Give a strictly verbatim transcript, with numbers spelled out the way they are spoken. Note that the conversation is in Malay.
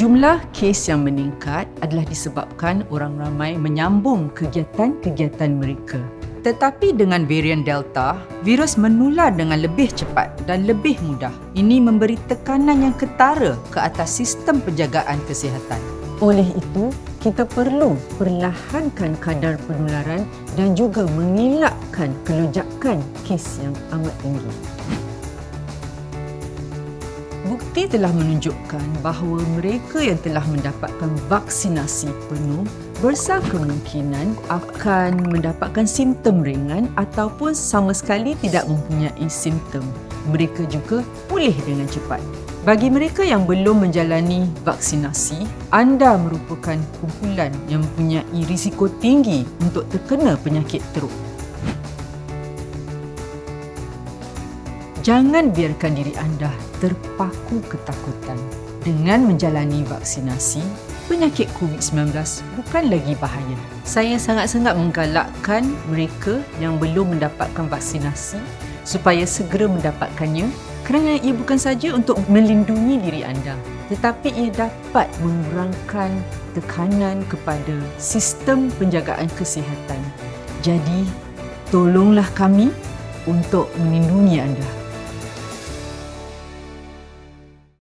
Jumlah kes yang meningkat adalah disebabkan orang ramai menyambung kegiatan-kegiatan mereka. Tetapi dengan varian Delta, virus menular dengan lebih cepat dan lebih mudah. Ini memberi tekanan yang ketara ke atas sistem penjagaan kesihatan. Oleh itu, kita perlu perlahankan kadar penularan dan juga mengelakkan kelonjakan kes yang amat tinggi. Bukti telah menunjukkan bahawa mereka yang telah mendapatkan vaksinasi penuh besar kemungkinan akan mendapatkan simptom ringan ataupun sama sekali tidak mempunyai simptom. Mereka juga pulih dengan cepat. Bagi mereka yang belum menjalani vaksinasi, anda merupakan kumpulan yang mempunyai risiko tinggi untuk terkena penyakit teruk. Jangan biarkan diri anda terpaku ketakutan. Dengan menjalani vaksinasi, penyakit COVID sembilan belas bukan lagi bahaya. Saya sangat-sangat menggalakkan mereka yang belum mendapatkan vaksinasi supaya segera mendapatkannya kerana ia bukan saja untuk melindungi diri anda, tetapi ia dapat mengurangkan tekanan kepada sistem penjagaan kesihatan. Jadi, tolonglah kami untuk melindungi anda.